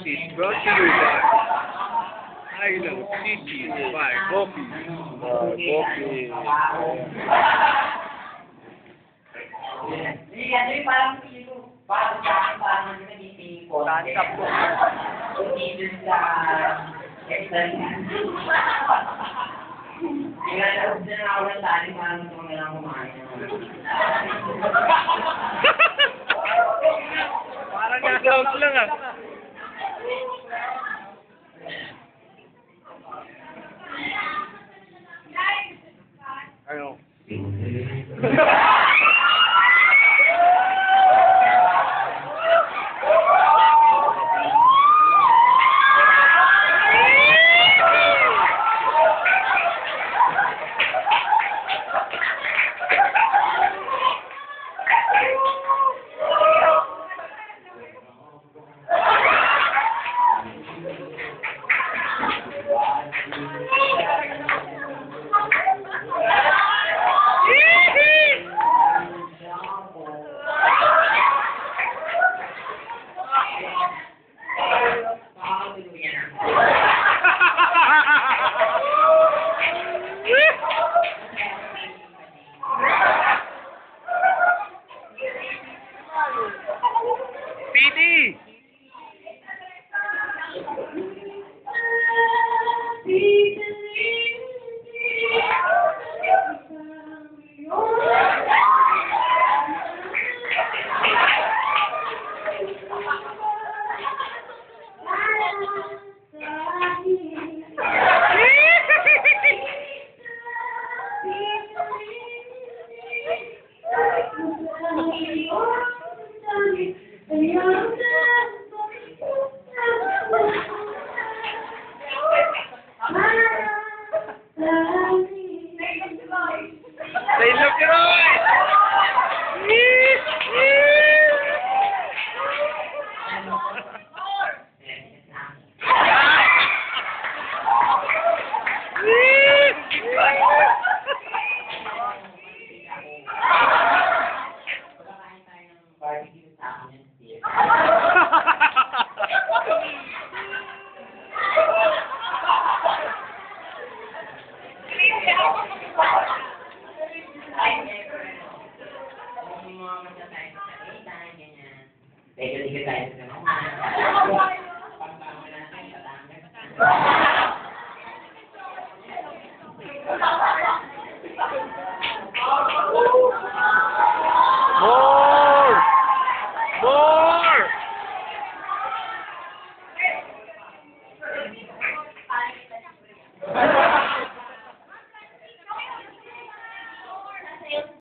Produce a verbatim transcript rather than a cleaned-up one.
is brought to you by Island City by Gopi. Uh, Gopi. Hindi parang parang parang parang naging ko. Tansap ko. Hindi sa Kaya na ako ng tali parang ito nga lang kumain. Parang nag-out lang ah. Ano? Speedy! Say look at us! Medyo di ka tayo sa naman. Pagbawa natin, katanggal. More! More!